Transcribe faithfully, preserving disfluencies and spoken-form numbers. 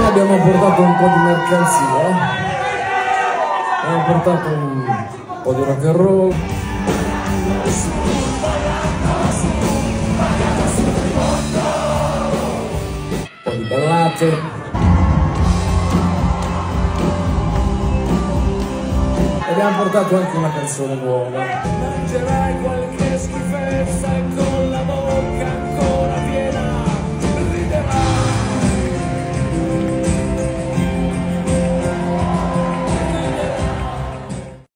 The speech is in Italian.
stagione abbiamo portato un po' di mercanzia, abbiamo portato un po' di rock and roll, un po' di ballate, e abbiamo portato anche una canzone nuova.